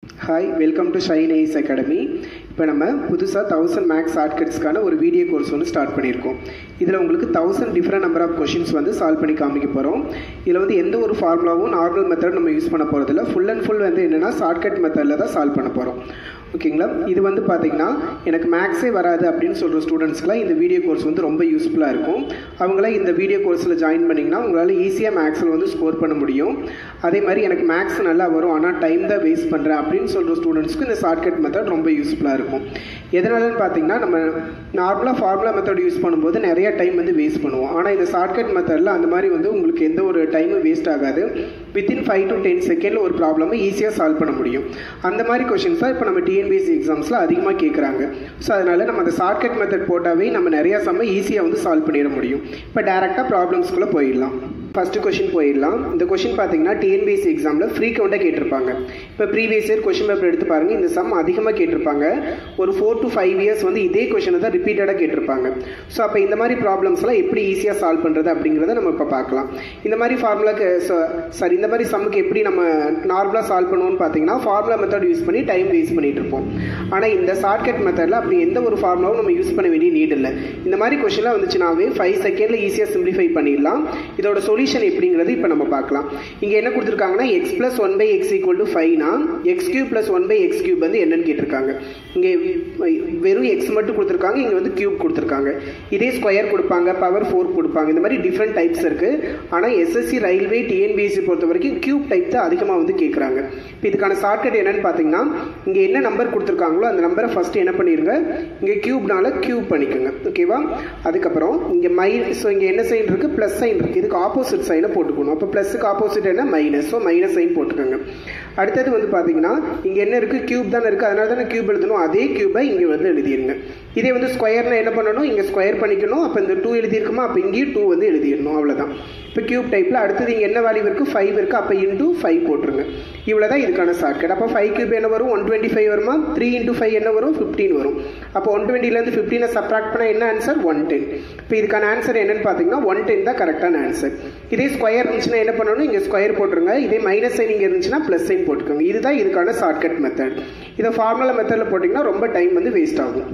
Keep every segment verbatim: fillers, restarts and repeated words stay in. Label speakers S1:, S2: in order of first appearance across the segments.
S1: Hi, welcome to Shine Ace Academy. இப்போ நம்ம புதுசாக தௌசண்ட் மேக்ஸ் ஷார்ட்கட்ஸ்க்கான ஒரு வீடியோ கோர்ஸ் வந்து ஸ்டார்ட் பண்ணியிருக்கோம். இதில் உங்களுக்கு thousand different number of questions வந்து சால்வ் பண்ணி காமிக்க போகிறோம். இதில் வந்து எந்த ஒரு ஃபார்முலாவும் நார்மல் மெத்தட் நம்ம யூஸ் பண்ண போகிறதில்ல. ஃபுல் அண்ட் ஃபுல் வந்து என்னென்னா ஷார்ட்கட் மெத்தடில் தான் சால்வ் பண்ண போகிறோம். ஓகேங்களா? இது வந்து பார்த்திங்கன்னா எனக்கு மேக்ஸே வராது அப்படின்னு சொல்கிற ஸ்டூடெண்ட்ஸ்க்குலாம் இந்த வீடியோ கோர்ஸ் வந்து ரொம்ப யூஸ்ஃபுல்லாக இருக்கும். அவங்களாம் இந்த வீடியோ கோர்ஸில் ஜாயின் பண்ணிங்கன்னா உங்களால் ஈஸியாக மேக்ஸில் வந்து ஸ்கோர் பண்ண முடியும். அதே மாதிரி எனக்கு மேக்ஸ் நல்லா வரும் ஆனால் டைம் தான் வேஸ்ட் பண்ணுறேன் அப்படின்னு சொல்கிற ஸ்டூடெண்ட்ஸ்க்கு இந்த ஷார்ட்கட் மெத்தட் ரொம்ப யூஸ்ஃபுல்லாக இருக்கும். எதனாலன்னு பார்த்தீங்கன்னா நம்ம நார்மலாக ஃபார்முலா மெத்தட் யூஸ் பண்ணும்போது நிறைய டைம் வந்து வேஸ்ட் பண்ணுவோம். ஆனால் இந்த ஷார்ட்கட் மெத்தடில் அந்த மாதிரி வந்து உங்களுக்கு எந்த ஒரு டைமும் வேஸ்ட் ஆகாது. வித்தின் ஃபைவ் டு டென் செகண்டில் ஒரு ப்ராப்ளமை ஈஸியாக சால்வ் பண்ண முடியும். அந்த மாதிரி கொஷின்ஸ் தான் இப்போ நம்ம டிஎன்பிஎஸ்சி எக்ஸாம்ஸில் அதிகமாக கேட்குறாங்க. ஸோ அதனால் நம்ம அந்த ஷார்ட்கட் மெத்தட் போட்டாவே நம்ம நிறையா சம்ம ஈஸியாக வந்து சால்வ் பண்ணிட முடியும். இப்போ டேரெக்டாக ப்ராப்ளம்ஸ்குள்ளே போயிடலாம். ஃபஸ்ட்டு கொஷின் போயிடலாம். இந்த கொஷின் பார்த்தீங்கன்னா டிஎன்பிஎஸ்சி எக்ஸாமில் ஃப்ரீக்வெண்ட்டாக கேட்டிருப்பாங்க. இப்போ ப்ரீவியஸ் இயர் கொஷின் பேப்பர் எடுத்து பாருங்கள். இந்த சம் அதிகமாக கேட்டிருப்பாங்க. ஒரு ஃபோர் டு ஃபைவ் இயர்ஸ் வந்து இதே கொஷினை தான் ரிப்பீட்டடாக கேட்டிருப்பாங்க. ஸோ அப்போ இந்த மாதிரி ப்ராப்ளம்ஸ்லாம் எப்படி ஈஸியாக சால்வ் பண்ணுறது அப்படிங்கிறத நம்ம இப்போ பார்க்கலாம். இந்த மாதிரி ஃபார்முலாக்கு சாரி இந்த மாதிரி சம்முக்கு எப்படி நம்ம நார்மலாக சால்வ் பண்ணுவோம்னு பார்த்தீங்கன்னா ஃபார்முலா மெத்தட் யூஸ் பண்ணி டைம் வேஸ்ட் பண்ணிட்டு இருப்போம். ஆனால் இந்த ஷார்ட்கட் மெத்தடில் அப்படி எந்த ஒரு ஃபார்முலாவும் நம்ம யூஸ் பண்ண வேண்டிய நீட் இல்லை. இந்த மாதிரி கொஷின்லாம் வந்துச்சுனாவே ஃபைவ் செகண்டில் ஈஸியாக சிம்பிளிஃபை பண்ணிடலாம். இதோட சொல்யூஷன் எப்படிங்கிறது இப்போ நம்ம பார்க்கலாம். இங்கே என்ன கொடுத்துருக்காங்கன்னா x plus one by x equal to ஃபைவ்னா x cube plus one by x cube வந்து என்னன்னு கேட்டிருக்காங்க. இங்கே வெறும் எக்ஸ் மட்டும் கொடுத்துருக்காங்க, இங்கே வந்து கியூப் கொடுத்துருக்காங்க. இதே ஸ்கொயர் கொடுப்பாங்க, பவர் ஃபோர் கொடுப்பாங்க. இந்த மாதிரி டிஃப்ரெண்ட் டைப்ஸ் இருக்குது. ஆனால் எஸ்எஸ்சி ரயில்வே டிஎன்பிஎஸ்சி பொறுத்த வரைக்கும் கியூப் டைப் தான் அதிகமாக வந்து கேட்குறாங்க. இப்போ இதுக்கான ஷார்ட்கட் என்னன்னு பார்த்தீங்கன்னா இங்கே என்ன நம்பர் கொடுத்துருக்காங்களோ அந்த நம்பரை ஃபஸ்ட்டு என்ன பண்ணிடுங்க, இங்கே கியூப்னால கியூப் பண்ணிக்கோங்க. ஓகேவா? அதுக்கப்புறம் இங்கே மை ஸோ இங்கே என்ன சைன் இருக்குது, ப்ளஸ் சைன் இருக்குது. இதுக்கு ஆப்போசிட் சைனை போட்டுக்கணும். அப்போ ப்ளஸுக்கு ஆப்போசிட் என்ன மைனஸ். ஸோ மைனஸ் சைன் போட்டுக்கோங்க. அடுத்தது வந்து பார்த்தீங்கன்னா இங்கே என்ன இருக்குது, கியூப் தானே இருக்குது, அதனால தானே கியூப் எழுதணும். அதே கியூபை இங்கே வந்து எழுதிடுங்க. இதே வந்து ஸ்கொயர்னா என்ன பண்ணணும், இங்கே ஸ்கொயர் பண்ணிக்கணும். அப்போ இந்த டூ எழுதியிருக்குமா, அப்போ இங்கேயும் டூ வந்து எழுதிடணும். அவ்வளோதான். இப்போ கியூப் டைப்பில் அடுத்தது இங்கே என்ன வேல்யூ இருக்குது, ஃபைவ் இருக்குது. அப்போ இன்டூ ஃபைவ் போட்டுருங்க. இவ்வளோ தான் இதுக்கான ஷார்ட்கட். அப்போ ஃபைவ் கியூப் என்ன வரும், ஒன் டுவெண்ட்டி ஃபைவ் வருமா. த்ரீ இன்டூ ஃபைவ் என்ன வரும், ஃபிஃப்டீன் வரும். அப்போ ஒன் டுவெண்ட்டிலேருந்து ஃபிஃப்டீனை சப்ராக்ட் பண்ணால் என்ன ஆன்சர், ஒன் டென். இப்போ இதுக்கான ஆன்சர் என்னன்னு பார்த்தீங்கன்னா ஒன் டென் தான் கரெக்டான ஆன்சர். இதே ஸ்கொயர் இருந்துச்சுன்னா என்ன பண்ணணும், இங்கே ஸ்கொயர் போட்டுருங்க. இதே மைனஸ் சைன் இங்கே இருந்துச்சுன்னா ப்ளஸ் சைன் போட்டுக்கோங்க. இதுதான் இதுக்கான ஷார்ட்கட் மெத்தட். இதை ஃபார்முலா மெத்தடில் போட்டிங்கன்னா ரொம்ப டைம் வந்து வேஸ்ட் ஆகும்.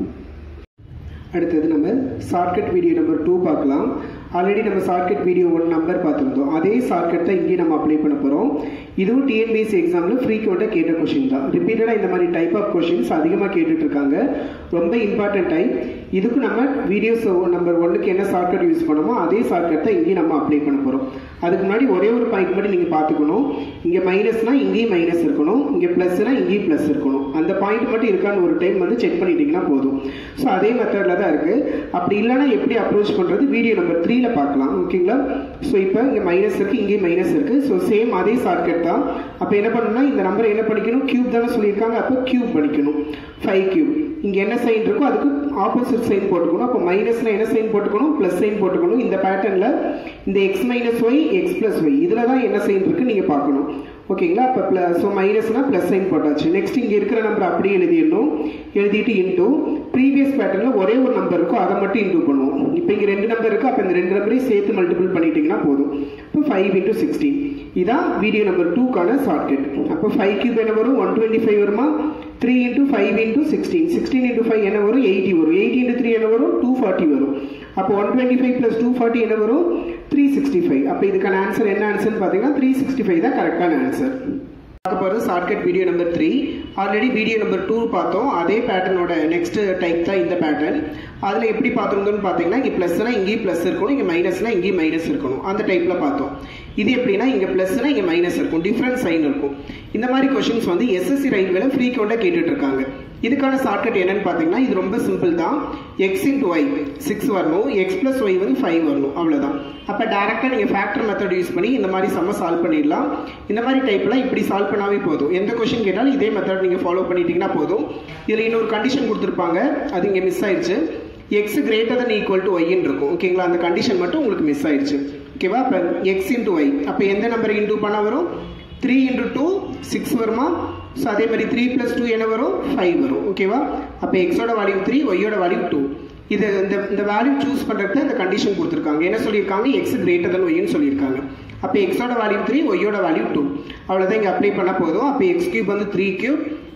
S1: அடுத்தது நம்ம ஷார்ட்கட் வீடியோ நம்பர் டூ பார்க்கலாம். ஆல்ரெடி நம்ம ஷார்ட்கட் வீடியோ ஒன் நம்பர் பார்த்துருந்தோம். அதே ஷார்ட்கட் தான் இங்கே நம்ம அப்ளை பண்ண போகிறோம். இதுவும் டிஎன்பிஎஸ்சி எக்ஸாமில் ஃப்ரீக்வெண்ட்டாக கேட்ட கொஷின் தான். ரிப்பீட்டடாக இந்த மாதிரி டைப் ஆஃப் கொஷின்ஸ் அதிகமாக கேட்டுட்டு இருக்காங்க. ரொம்ப இம்பார்ட்டன்ட் டைப். இதுக்கு நம்ம வீடியோஸ் நம்பர் ஒன்றுக்கு என்ன ஷார்ட்கட் யூஸ் பண்ணோமோ அதே ஷார்ட்கட் தான் இங்கேயும் நம்ம அப்ளை பண்ண போகிறோம். அதுக்கு முன்னாடி ஒரே ஒரு பாயிண்ட் மட்டும் நீங்கள் பார்த்துக்கணும். இங்கே மைனஸ்னால் இங்கேயும் மைனஸ் இருக்கணும், இங்கே ப்ளஸ்னால் இங்கேயும் ப்ளஸ் இருக்கணும். அந்த பாயிண்ட் மட்டும் இருக்கான்னு ஒரு டைம் வந்து செக் பண்ணிட்டீங்கன்னா போதும். ஸோ அதே மெத்தடில் தான் இருக்குது. அப்படி இல்லைன்னா எப்படி அப்ரோச் பண்ணுறது வீடியோ நம்பர் த்ரீ பார்க்கலாம். ஓகேங்களா? ஸோ இப்போ இங்கே மைனஸ் இருக்குது, இங்கேயும் மைனஸ் இருக்குது. ஸோ சேம் அதே ஷார்ட்கட் தான். அப்போ என்ன பண்ணணும்னா இந்த நம்பரை என்ன பண்ணிக்கணும், கியூப் தானே சொல்லியிருக்காங்க, அப்போ கியூப் பண்ணிக்கணும். ஃபைவ் கியூப் இங்கே என்ன சைன் இருக்கோ அதுக்கு ஆப்போசிட் சைன் போட்டுக்கணும். அப்போ மைனஸ்ல என்ன சைன் போட்டுக்கணும், ப்ளஸ் சைன் போட்டுக்கணும். இந்த பேட்டர்னில் இந்த x minus y x plus y இதில் தான் என்ன சைன் இருக்குது நீங்கள் பார்க்கணும். ஓகேங்களா? அப்போ ப்ளஸ் ஸோ மைனஸ்னா ப்ளஸ் சைன் போட்டாச்சு. நெக்ஸ்ட் இங்கே இருக்கிற நம்பர் அப்படியே எழுதிடணும். எழுதிட்டு இன்டூ ப்ரீவியஸ் பேட்டர்னில் ஒரே ஒரு நம்பர் இருக்கும், அதை மட்டும் இன்டூ பண்ணுவோம். இப்போ இங்கே ரெண்டு நம்பர் இருக்குது, அப்போ இந்த ரெண்டு நம்பரையும் சேர்த்து மல்டிபிள் பண்ணிட்டீங்கன்னா போதும். இப்போ ஃபைவ் இன்டூ சிக்ஸ்டீன் இதான் வீடியோ நம்பர் டூக்கான ஷார்ட்கட். அப்போ ஃபைவ் கியூப் என்ன வரும், ஒன் டுவெண்ட்டி ஃபைவ் வருமா. Three into five into sixteen sixteen into five என்ன வரும், எயிட்டி வரும். எயிட்டி இன்டூ த்ரீ என்ன வரும், டூ ஃபார்ட்டி வரும். அப்போ one twenty five plus two forty என்ன வரும், த்ரீ சிக்ஸ்டி ஃபைவ். அப்போ இதுக்கான ஆன்சர் என்ன ஆன்சர்னு பார்த்தீங்கன்னா த்ரீ சிக்ஸ்டி ஃபைவ் தான் கரெக்டான ஆன்சர். பார்க்க போகிறது shortcut video number three. Already video number two பார்த்தோம். அதே பேட்டர்னோட நெக்ஸ்ட் டைப் தான் இந்த பேட்டர்ன். அதில் எப்படி பார்த்துருந்தோன்னு பார்த்தீங்கன்னா இங்கே ப்ளஸ்னால் இங்கேயும் ப்ளஸ் இருக்கணும், இங்கே மைனஸ்னால் இங்கேயும் மைனஸ் இருக்கணும். அந்த டைப்பில் பார்த்தோம். இது எப்படின்னா இங்கே ப்ளஸ்னா இங்கே மைனஸ் இருக்கும், டிஃப்ரெண்ட் சைன் இருக்கும். இந்த மாதிரி கொஷின்ஸ் வந்து எஸ்எஸ்சி ரயில்வேல ஃப்ரீக்வெண்ட்டாக கேட்டுட்டு இருக்காங்க. இதுக்கான ஷார்ட்கட் என்னன்னு பார்த்தீங்கன்னா இது ரொம்ப சிம்பிள் தான். எக்ஸ் இன்ட்டு ஒய் சிக்ஸ் வரணும், எக்ஸ் பிளஸ் ஒய் வந்து ஃபைவ் வரணும். அவ்வளோதான். அப்போ டேரெக்டாக நீங்கள் ஃபேக்டர் மெத்தட் யூஸ் பண்ணி இந்த மாதிரி சம்ம சால்வ் பண்ணிடலாம். இந்த மாதிரி டைப்லாம் இப்படி சால்வ் பண்ணாவே போதும். எந்த கொஷின் கேட்டாலும் இதே மெத்தட் நீங்கள் ஃபாலோ பண்ணிட்டீங்கன்னா போதும். இதில் இன்னொரு கண்டிஷன் கொடுத்துருப்பாங்க, அது இங்கே மிஸ் ஆயிடுச்சு. X greater than equal to ஒய்ன்னு இருக்கும். ஓகேங்களா? அந்த கண்டிஷன் மட்டும் உங்களுக்கு மிஸ் ஆயிடுச்சு. ஓகேவா? அப்போ எக்ஸ் இன்ட்டு ஒய் அப்போ எந்த நம்பரை இன்டூ பண்ண வரும், த்ரீ இன்டூ டூ சிக்ஸ் வருமா. ஸோ அதே மாதிரி த்ரீ ப்ளஸ் டூ என்ன வரும், ஃபைவ் வரும். ஓகேவா? அப்போ எக்ஸோட வேல்யூ த்ரீ, ஒய்யோட வேல்யூ டூ. இது இந்த இந்த வேல்யூ சூஸ் பண்ணுறதுக்கு இந்த கண்டிஷன் கொடுத்துருக்காங்க. என்ன சொல்லியிருக்காங்க, எக்ஸ் கிரேட்டர் தன் ஒய்ன்னு சொல்லியிருக்காங்க. அப்போ எக்ஸோட வேல்யூ த்ரீ, ஒய்யோட வேல்யூ டூ. அவ்வளோதான் இங்கே அப்ளை பண்ண போதும். அப்போ எக்ஸ் கியூப் வந்து த்ரீ கியூப்,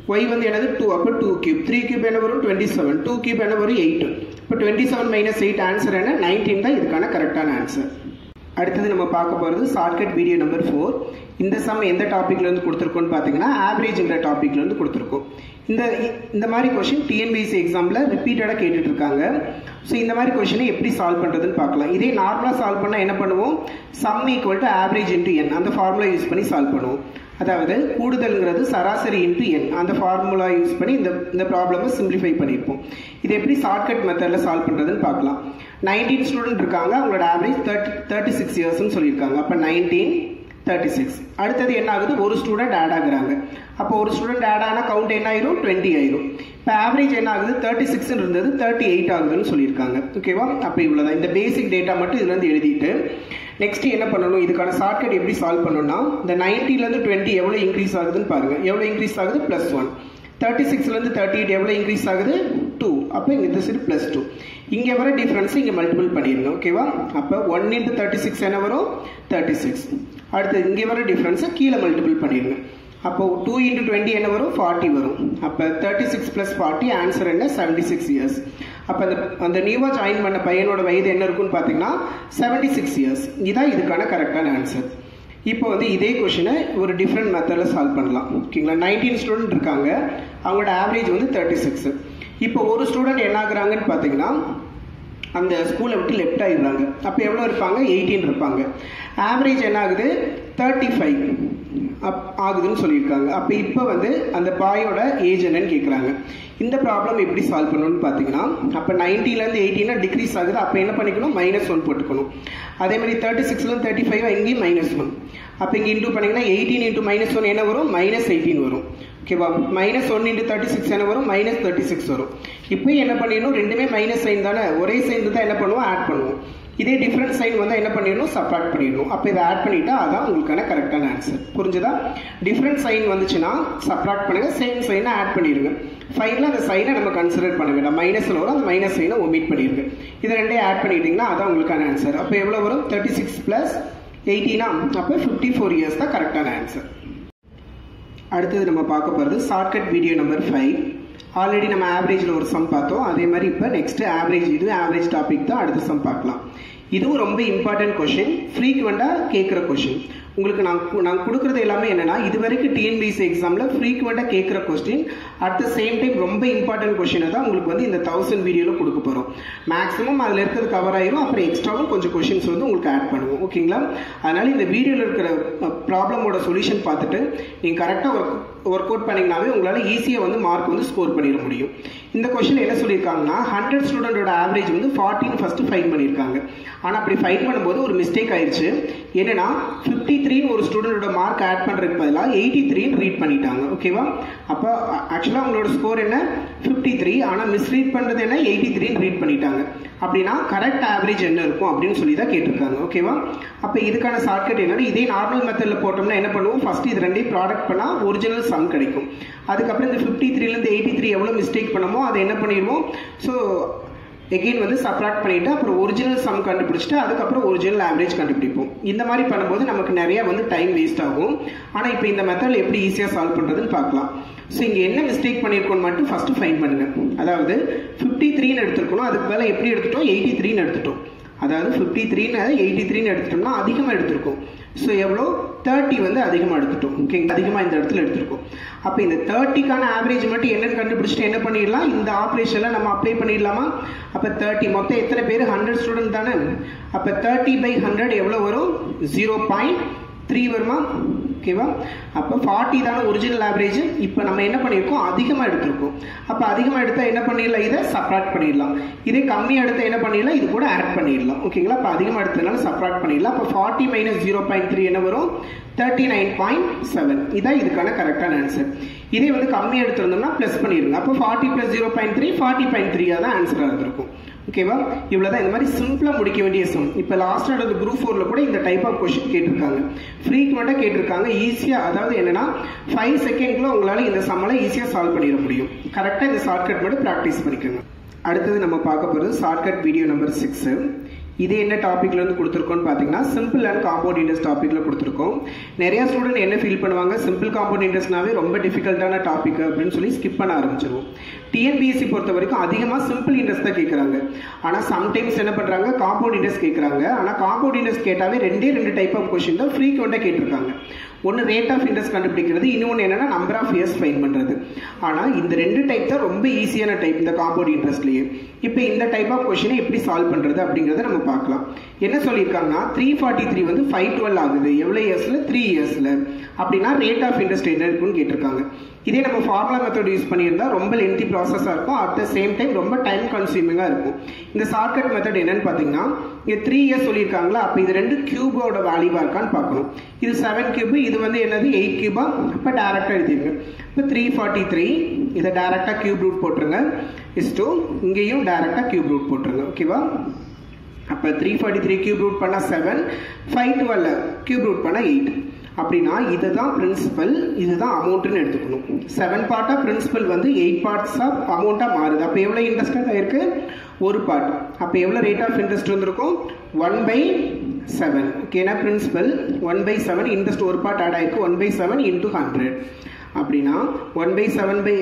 S1: y வந்து என்னது two, அப்போ two cube, three cube என்ன வரும் twenty-seven, two cube என்ன வரும் eight. இப்போ twenty-seven minus eight ஆன்சர் என்ன nineteen தான் இதுக்கான கரெக்டான ஆன்சர். அடுத்தது நம்ம பார்க்க போகிறது ஷார்ட்கட் வீடியோ நம்பர் ஃபோர். இந்த சம் எந்த டாப்பிக்லேருந்து கொடுத்துருக்கோன்னு பார்த்தீங்கன்னா ஆவரேஜ்ங்கிற டாப்பிக்லேருந்து கொடுத்துருக்கோம். இந்த இந்த மாதிரி கொஷின் டிஎன்பிஎஸ்சி எக்ஸாமில் ரிப்பீட்டடாக கேட்டுட்டு இருக்காங்க. ஸோ இந்த மாதிரி கொஷினை எப்படி சால்வ் பண்ணுறதுன்னு பார்க்கலாம். இதே நார்மலாக சால்வ் பண்ணால் என்ன பண்ணுவோம், sum equal to average into n அந்த ஃபார்முலா யூஸ் பண்ணி சால்வ் பண்ணுவோம். அதாவது கூடுதல்ங்கிறது சராசரி இன்ட்டு என் அந்த ஃபார்முலா யூஸ் பண்ணி இந்த இந்த ப்ராப்ளமை சிம்பிளிஃபை பண்ணியிருப்போம். இது எப்படி ஷார்ட்கட் மெத்தடில் சால்வ் பண்ணுறதுன்னு பார்க்கலாம். நைன்டீன் ஸ்டூடெண்ட் இருக்காங்க, அவங்களோட ஆவரேஜ் தேர்ட்டி தேர்ட்டி சிக்ஸ் இயர்ஸ்ன்னு சொல்லியிருக்காங்க. அப்போ நைன்டீன் தேர்ட்டி சிக்ஸ். அடுத்தது என்ன ஆகுது, ஒரு ஸ்டூடெண்ட் ஆட் ஆகுறாங்க. அப்போ ஒரு ஸ்டூடெண்ட் ஆட் ஆனால் கவுண்ட் என்ன ஆயிரும், டுவெண்ட்டி ஆயிரும். இப்போ ஆவரேஜ் என்ன ஆகுது, தேர்ட்டி சிக்ஸ் இருந்தது தேர்ட்டி எயிட் ஆகுதுன்னு சொல்லியிருக்காங்க. ஓகேவா, அப்போ இவ்வளோதான். இந்த பேசிக் டேட்டா மட்டும் இதுல இருந்து எழுதிட்டு நெக்ஸ்ட் என்ன பண்ணணும், இதுக்கான ஷார்ட்கட் எப்படி சால்வ் பண்ணணும்னா இந்த நைன்டிலேருந்து டுவெண்ட்டி எவ்வளோ இன்க்ரீஸ் ஆகுதுன்னு பாருங்க. எவ்வளோ இன்க்ரீஸ் ஆகுது, பிளஸ் ஒன். தேர்ட்டி சிக்ஸ்லேருந்து தேர்ட்டி எயிட் எவ்வளோ இன்க்ரீஸ் ஆகுது, டூ. அப்போ இங்கே இந்த சைடு பிளஸ் டூ. இங்கே வர டிஃப்ரென்ஸ் இங்கே மல்டிபிள் பண்ணிடுங்க. ஓகேவா, அப்போ ஒன் இன்ட்டு தேர்ட்டி சிக்ஸ் என்ன வரும், தேர்ட்டி சிக்ஸ். அடுத்து இங்கே வர டிஃப்ரென்ஸை கீழே மல்டிபிள் பண்ணிடுங்க. அப்போ டூ இன்ட்டு டுவெண்ட்டி என்ன வரும், ஃபார்ட்டி வரும். அப்போ thirty six plus forty answer என்ன, செவன்டி சிக்ஸ் இயர்ஸ். அப்போ அந்த அந்த நியூவாக ஜாயின் பண்ண பையனோட வயது என்ன இருக்குன்னு பார்த்தீங்கன்னா செவன்டி சிக்ஸ் இயர்ஸ். இதுதான் இதுக்கான கரெக்டான ஆன்சர். இப்போ வந்து இதே கொஷினை ஒரு டிஃப்ரெண்ட் மெத்தடில் சால்வ் பண்ணலாம். ஓகேங்களா, நைன்டீன் ஸ்டூடெண்ட் இருக்காங்க, அவங்களோட ஆவரேஜ் வந்து தேர்ட்டி சிக்ஸ். இப்போ ஒரு ஸ்டூடெண்ட் என்ன ஆகுறாங்கன்னு பார்த்தீங்கன்னா அந்த ஸ்கூலை விட்டு லெஃப்ட் ஆகிடுறாங்க. அப்போ எவ்வளோ இருப்பாங்க, எயிட்டீன் இருப்பாங்க. ஆவரேஜ் என்ன ஆகுது, தேர்ட்டி ஃபைவ் அப் ஆகுதுன்னு சொல்லியிருக்காங்க. அப்போ இப்போ வந்து அந்த பாயோட ஏஜ் என்னன்னு கேட்குறாங்க. இந்த ப்ராப்ளம் எப்படி சால்வ் பண்ணணும்னு பார்த்தீங்கன்னா அப்போ நைன்ட்டிலேருந்து எயிட்டீனா டிக்ரீஸ் ஆகுது. அப்போ என்ன பண்ணிக்கணும், மைனஸ் ஒன் போட்டுக்கணும். அதே மாதிரி தேர்ட்டி சிக்ஸ்லேருந்து தேர்ட்டி ஃபைவ் இங்கேயும் மைனஸ் ஒன். அப்போ இங்கே இன்டூ பண்ணிங்கன்னா எயிட்டீன் இன்டூ மைனஸ் ஒன் என்ன வரும், மைனஸ் எயிட்டீன் வரும். ஓகேவா, minus one into thirty six என்ன வரும், மைனஸ் தேர்ட்டி சிக்ஸ் வரும். இப்போ என்ன பண்ணிடணும், ரெண்டுமே மைனஸ் சைன் தானே, ஒரே சைன் தான் என்ன பண்ணுவோம், ஆட் பண்ணுவோம். இதே டிஃப்ரெண்ட் சைன் வந்து என்ன பண்ணிடணும், சப்ராக்ட் பண்ணிடணும். அப்போ இதை ஆட் பண்ணிட்டா அதான் உங்களுக்கான கரெக்டான ஆன்சர். புரிஞ்சுதா, டிஃப்ரெண்ட் சைன் வந்துச்சுன்னா சப்ராக்ட் பண்ணுங்க, சேம் சைனை ஆட் பண்ணிடுங்க. ஃபைனலாக அந்த சைனை நம்ம கன்சிடர் பண்ண வேண்டாம், மைனஸில் வரும், அந்த மைனஸ் சைனை ஒமிட் பண்ணிடுங்க. இதை ரெண்டே ஆட் பண்ணிட்டீங்கன்னா அதான் உங்களுக்கான ஆன்சர். அப்போ எவ்வளோ வரும், தேர்ட்டி சிக்ஸ் ப்ளஸ் எயிட்டீனா, அப்போ ஃபிஃப்டி ஃபோர் இயர்ஸ் தான் கரெக்டான ஆன்சர். அடுத்தது நம்ம பார்க்க போகிறது shortcut video number five. Already நம்ம ஆவரேஜில் ஒரு சம் பார்த்தோம். அதே மாதிரி இப்போ நெக்ஸ்ட் ஆவரேஜ், இது ஆவரேஜ் டாபிக் தான் அடுத்த சம் பார்க்கலாம். இதுவும் ரொம்ப இம்பார்ட்டன்ட் கொஷின், ஃப்ரீக்வெண்ட்டாக கேட்குற கொஷின். உங்களுக்கு நான் நான் கொடுக்குறது எல்லாமே என்னன்னா இது வரைக்கும் டிஎன்பிஎஸ்சி எக்ஸாமில் ஃப்ரீக்வெண்ட்டாக கேட்குற question, at the same time ரொம்ப இம்பார்ட்டன்ட் கொஷினை தான் உங்களுக்கு வந்து இந்த தௌசண்ட் வீடியோவில் கொடுக்க போகிறோம். மேக்ஸிமம் அதில் இருக்கிறது கவர் ஆயிரும், அப்புறம் எக்ஸ்ட்ராவும் கொஞ்சம் கொஷின்ஸ் வந்து உங்களுக்கு ஆட் பண்ணுவோம். ஓகேங்களா, அதனால் இந்த வீடியோவில் இருக்கிற ப்ராப்ளமோட சொல்யூஷன் பார்த்துட்டு நீங்கள் கரெக்டாக ஒர்க் ஒர்க் அவுட் பண்ணிங்கனாவே உங்களால் ஈஸியாக வந்து மார்க் வந்து ஸ்கோர் பண்ணிட முடியும். இந்த கொஷின் என்ன சொல்லியிருக்காங்கன்னா ஹண்ட்ரட் ஸ்டூடெண்டோட ஆவரேஜ் வந்து ஃபார்ட்டின் ஃபஸ்ட்டு ஃபைன் பண்ணியிருக்காங்க. ஆனால் அப்படி ஃபைன் பண்ணும்போது ஒரு மிஸ்டேக் ஆயிடுச்சு. என்னன்னா ஃபிஃப்டி த்ரீன்னு ஒரு ஸ்டூடெண்டோட மார்க் ஆட் பண்ணுறதுக்கு பதிலாக எயிட்டி த்ரீன்னு ரீட் பண்ணிட்டாங்க. ஓகேவா, அப்போ ஆக்சுவலாக அவங்களோட ஸ்கோர் என்ன ஃபிஃப்டி த்ரீ, ஆனால் மிஸ்ரீட் பண்ணுறது என்ன எயிட்டி த்ரீன்னு ரீட் பண்ணிட்டாங்க. அப்படின்னா கரெக்ட் ஆவரேஜ் என்ன இருக்கும் அப்படின்னு சொல்லி தான் கேட்டிருக்காங்க. ஓகேவா, அப்போ இதுக்கான ஷார்ட்கட் என்னன்னா இதே நார்மல் மெத்தடில் போட்டோம்னா என்ன பண்ணுவோம், ஃபர்ஸ்ட் இது ரெண்டையும் ப்ராடக்ட் பண்ணால் ஒரிஜினல் சம் கிடைக்கும். அதுக்கப்புறம் இந்த ஃபிஃப்டி த்ரீலேருந்து எயிட்டி த்ரீ எவ்வளோ மிஸ்டேக் பண்ணமோ அதை என்ன பண்ணிடுவோம், ஸோ எகெயின் வந்து சப்ராக்ட் பண்ணிவிட்டு அப்புறம் ஒரிஜினல் சம் கண்டுபிடிச்சிட்டு அதுக்கப்புறம் ஒரிஜினல் ஆவரேஜ் கண்டுபிடிப்போம். இந்த மாதிரி பண்ணும்போது நமக்கு நிறைய வந்து டைம் வேஸ்ட் ஆகும். ஆனால் இப்போ இந்த மெத்தடில் எப்படி ஈஸியாக சால்வ் பண்ணுறதுன்னு பார்க்கலாம். ஸோ இங்கே என்ன மிஸ்டேக் பண்ணியிருக்கோன்னு மட்டும் ஃபஸ்ட்டு ஃபைன் பண்ணுங்கள். அதாவது ஃபிஃப்டி த்ரீன்னு எடுத்துருக்கணும், அதுக்கு மேலே எப்படி எடுத்துட்டோம், எயிட்டி த்ரீன்னு எடுத்துட்டோம். அதாவது ஃபிஃப்டி த்ரீன்னு எயிட்டி த்ரீன்னு எடுத்துட்டோம்னா அதிகமாக எடுத்திருக்கோம். ஸோ எவ்வளோ, தேர்ட்டி வந்து அதிகமாக எடுத்துட்டோம். ஓகேங்க, அதிகமாக இந்த இடத்துல எடுத்திருக்கோம். அப்போ இந்த தேர்ட்டிக்கான ஆவரேஜ் மட்டும் என்னன்னு கண்டுபிடிச்சிட்டு என்ன பண்ணிடலாம், இந்த ஆப்ரேஷனில் நம்ம அப்ளை பண்ணிடலாமா. அப்போ தேர்ட்டி மொத்தம் எத்தனை பேர், ஹண்ட்ரட் ஸ்டூடெண்ட் தானே. அப்போ தேர்ட்டி பை ஹண்ட்ரட் எவ்வளோ வரும், ஜீரோ பாயிண்ட் த்ரீ வருமா. ஓகேவா, அப்போ ஃபார்ட்டி தானே ஒரிஜினல் ஆவரேஜ். இப்போ நம்ம என்ன பண்ணியிருக்கோம், அதிகமாக எடுத்திருக்கோம். அப்போ அதிகமாக எடுத்தால் என்ன பண்ணிடலாம், இதை சப்ராக்ட் பண்ணிடலாம். இதே கம்மியாக எடுத்தால் என்ன பண்ணிடலாம், இது கூட ஆட் பண்ணிடலாம். ஓகேங்களா, அப்போ அதிகமாக எடுத்ததுனால சப்ராக்ட் பண்ணிடலாம். அப்போ forty minus zero point three என்ன வரும், தேர்ட்டி நைன் பாயிண்ட் செவன். இதான் இதுக்கான கரெக்டான ஆன்சர். இதே வந்து கம்மியாக எடுத்திருந்தோம்னா ப்ளஸ் பண்ணிடுங்க. அப்போ forty plus zero point three forty point த்ரீயாக தான் ஆன்சராக இருந்திருக்கும். ஓகேவா, இவ்வளோதான். இந்த மாதிரி சிம்பிளாக முடிக்க வேண்டிய சம். இப்போ லாஸ்ட்டாக அந்த குரூப் ஃபோரில் கூட இந்த டைப் ஆஃப் கொஸ்டின் கேட்டிருக்காங்க, ஃப்ரீக்வெண்ட்டாக கேட்டிருக்காங்க. ஈஸியாக, அதாவது என்னன்னா ஃபைவ் செகண்ட்ல உங்களால் இந்த சம்மெல்லாம் ஈஸியாக சால்வ் பண்ணிட முடியும். கரெக்டாக இந்த ஷார்ட்கட் மட்டும் ப்ராக்டிஸ் பண்ணிக்கோங்க. அடுத்தது நம்ம பார்க்க போகிறது ஷார்ட்கட் வீடியோ நம்பர் சிக்ஸு. இது என்ன டாப்பிக்ல இருந்து கொடுத்துருக்கோம்னு பார்த்தீங்கன்னா சிம்பிள் அண்ட் காம்பவுண்ட் இன்ட்ரெஸ்ட் டாப்பிக்ல கொடுத்துருக்கோம். நிறைய ஸ்டூடெண்ட் என்ன ஃபீல் பண்ணுவாங்க, சிம்பிள் காம்பவுண்ட் இன்ட்ரெஸ்ட்னாவே ரொம்ப டிஃபிகல்ட்டான டாபிக் அப்படின்னு சொல்லி ஸ்கிப் பண்ண ஆரம்பிச்சிருவோம். டிஎன்பிஎஸ்சி பொறுத்த வரைக்கும் அதிகமாக சிம்பிள் இன்ட்ரெஸ்ட் தான் கேட்குறாங்க. ஆனால் சம்டைம்ஸ் என்ன பண்ணுறாங்க, காம்பவுண்ட் இன்ட்ரெஸ்ட் கேட்குறாங்க. ஆனால் காம்பவுண்ட் இன்ட்ரெஸ்ட் கேட்டாவே ரெண்டே ரெண்டு டைப் ஆஃப் கொஸ்டின் தான் ஃப்ரீக்வெண்ட்டாக கேட்டிருக்காங்க. ஒன்று ரேட் ஆஃப் இன்ட்ரெஸ்ட் கண்டுபிடிக்கிறது, இன்னொன்று என்னன்னா நம்பர் ஆஃப் இயர்ஸ் ஃபைன் பண்ணுறது. ஆனால் இந்த ரெண்டு டைப் தான் ரொம்ப ஈஸியான டைப் இந்த காம்பவுண்ட் இன்ட்ரெஸ்ட்லேயே. இப்போ இந்த டைப் ஆஃப் கொஸ்டினை எப்படி சால்வ் பண்ணுறது அப்படிங்கிறத நம்ம பார்க்கலாம். என்ன சொல்லியிருக்காங்கன்னா த்ரீ ஃபார்ட்டி த்ரீ வந்து ஃபைவ் டுவெல் ஆகுது எவ்வளோ இயர்ஸில், த்ரீ இயர்ஸில். அப்படின்னா ரேட் ஆஃப் இன்ட்ரெஸ்ட் என்ன இருக்குன்னு கேட்டிருக்காங்க. இதே நம்ம ஃபார்முலா மெத்தட் யூஸ் பண்ணியிருந்தா ரொம்ப லென்த்தி ப்ராசஸாக இருக்கும், அட் த சேம் டைம் ரொம்ப டைம் கன்சியூமிங்காக இருக்கும். இந்த ஷார்ட்கட் மெத்தட் என்னன்னு பார்த்தீங்கன்னா, இங்கே த்ரீ இயர்ஸ் சொல்லியிருக்காங்களா, அப்போ இது ரெண்டு கியூபோட வேல்யூவாக இருக்கான்னு பார்க்கணும். இது செவன் கியூபு, இது வந்து என்னது எயிட் கியூபா, இப்போ டேரெக்டாக எழுதிருங்க. இப்போ த்ரீ ஃபார்ட்டி த்ரீ இதை டேரெக்டாக கியூப் ரூட் போட்டுருங்க. இஸ் டூ இங்கேயும் டேரெக்டாக கியூப் ரூட் போட்டுருங்க. ஓகேவா? அப்போ three forty three cube root பண்ணால் seven, five twelve cube root பண்ணால் எயிட். அப்படின்னா இதுதான் பிரின்சிபல், இதுதான் அமௌண்ட்னு எடுத்துக்கணும். செவன் பார்ட் ஆஃப் பிரின்சிபல் வந்து எயிட் பார்ட்ஸ் ஆஃப் அமௌண்ட்டாக மாறுது. அப்போ எவ்வளோ இன்ட்ரெஸ்ட் ஆயிருக்கு, ஒரு பார்ட். அப்போ எவ்வளோ ரேட் ஆஃப் இன்ட்ரெஸ்ட் வந்திருக்கும், ஒன் பை செவன். ஓகேனா principal one by seven, interest ஒரு பார்ட் ஆட் ஆயிருக்கு, one by seven into hundred. அப்படின்னா one by seven by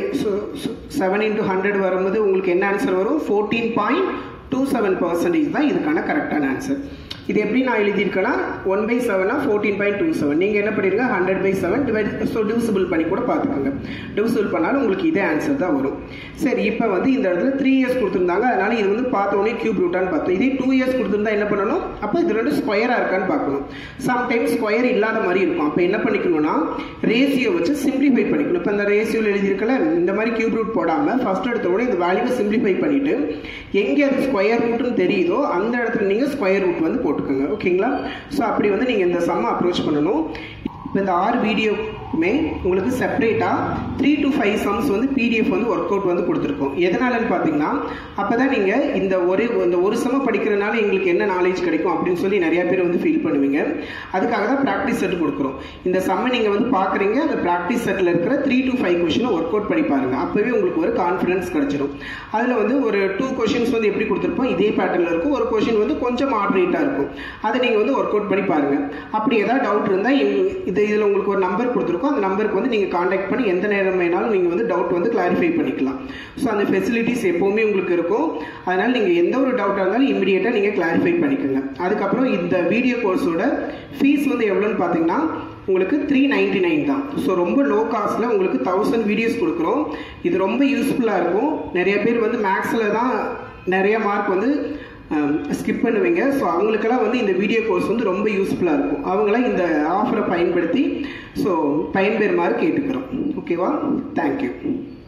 S1: seven into hundred வரும்போது உங்களுக்கு என்ன ஆன்சர் வரும், fourteen point two seven percentage தான் இதுக்கான கரெக்டான ஆன்சர். இது எப்படி நான் எழுதியிருக்கேன்னா, ஒன் பை செவனா ஃபோர்டீன் பாயிண்ட் டூ செவன். நீங்கள் என்ன பண்ணிருங்க, hundred by seven divide, so divisible பண்ணி கூட பார்த்துக்கோங்க. டிவிசிபிள் பண்ணாலும் உங்களுக்கு இதே ஆன்சர் தான் வரும். சரி, இப்போ வந்து இந்த இடத்துல த்ரீ இயர்ஸ் கொடுத்துருந்தாங்க, அதனால இது வந்து பார்த்த உடனே கியூப் ரூட்டான்னு பார்த்தோம். இதே டூ இயர்ஸ் கொடுத்துருந்தா என்ன பண்ணணும், அப்போ இது ரெண்டு ஸ்கொயராக இருக்கான்னு பார்க்கணும். சம்டைம்ஸ் ஸ்கொயர் இல்லாத மாதிரி இருக்கும். அப்போ என்ன பண்ணிக்கணும்னா, ரேஷியோ வச்சு சிம்பிளிஃபை பண்ணிக்கணும். இப்போ இந்த ரேஷியோவில் எழுதியிருக்கல, இந்த மாதிரி கியூப் ரூட் போடாமல் ஃபர்ஸ்ட் எடுத்த உடனே இந்த வேல்யூவை சிம்பிளிஃபை பண்ணிட்டு எங்கே அது ஸ்கொயர் ரூட்னு தெரியுதோ அந்த இடத்துல நீங்கள் ஸ்கொயர் ரூட் வந்து போட்டுக்கோங்க. ஓகேங்களா? ஸோ அப்படி வந்து நீங்கள் இந்த சம்மை அப்ரோச் பண்ணணும். இப்போ இந்த ஆறு வீடியோக்குமே உங்களுக்கு செப்பரேட்டாக த்ரீ டு ஃபைவ் சம்ஸ் வந்து பிடிஎஃப் வந்து ஒர்க் அவுட் வந்து கொடுத்துருக்கோம். எதனாலன்னு பார்த்தீங்கன்னா, அப்போ தான் நீங்கள் இந்த ஒரு இந்த ஒரு சம படிக்கிறதுனால எங்களுக்கு என்ன நாலேஜ் கிடைக்கும் அப்படின்னு சொல்லி நிறைய பேர் வந்து ஃபீல் பண்ணுவீங்க. அதுக்காக தான் ப்ராக்டிஸ் செட் கொடுக்குறோம். இந்த சம்மை நீங்கள் வந்து பார்க்குறீங்க, அந்த ப்ராக்டிஸ் செட்டில் இருக்கிற த்ரீ டு ஃபைவ் கொஷினை ஒர்க் அவுட் பண்ணி பாருங்கள். அப்போவே உங்களுக்கு ஒரு கான்ஃபிடன்ஸ் கிடைச்சிடும். அதில் வந்து ஒரு டூ கொஷின்ஸ் வந்து எப்படி கொடுத்துருப்போம், இதே பேட்டர்னில் இருக்கும். ஒரு கொஷின் வந்து கொஞ்சம் மாடரேட்டாக இருக்கும். அதை நீங்கள் வந்து ஒர்க் அவுட் பண்ணி பாருங்கள். அப்படி ஏதாவது டவுட் இருந்தால் இது இதில் உங்களுக்கு ஒரு நம்பர் கொடுத்துருக்கோம், அந்த நம்பருக்கு வந்து நீங்கள் காண்டாக்ட் பண்ணி எந்த நேரம் வேணாலும் நீங்கள் வந்து டவுட் வந்து கிளாரிஃபை பண்ணிக்கலாம். ஸோ அந்த ஃபெசிலிட்டிஸ் எப்போவுமே உங்களுக்கு இருக்கும். அதனால் நீங்கள் எந்த ஒரு டவுட்டாக இருந்தாலும் இமீடியட்டாக நீங்கள் கிளாரிஃபை பண்ணிக்கோங்க. அதுக்கப்புறம் இந்த வீடியோ கோர்ஸோட ஃபீஸ் வந்து எவ்வளோன்னு பார்த்தீங்கன்னா, உங்களுக்கு த்ரீ நைன்டி நைன் தான். ஸோ ரொம்ப லோ காஸ்ட்டில் உங்களுக்கு தௌசண்ட் வீடியோஸ் கொடுக்குறோம். இது ரொம்ப யூஸ்ஃபுல்லாக இருக்கும். நிறைய பேர் வந்து மேக்ஸில் தான் நிறைய மார்க் வந்து ஸ்கிப் பண்ணுவீங்க. ஸோ அவங்களுக்கெல்லாம் வந்து இந்த வீடியோ கோர்ஸ் வந்து ரொம்ப யூஸ்ஃபுல்லாக இருக்கும். அவங்களாம் இந்த ஆஃபரை பயன்படுத்தி ஸோ பயன்பெறுமாறு கேட்டுக்கிறோம். ஓகேவா? தேங்க்யூ.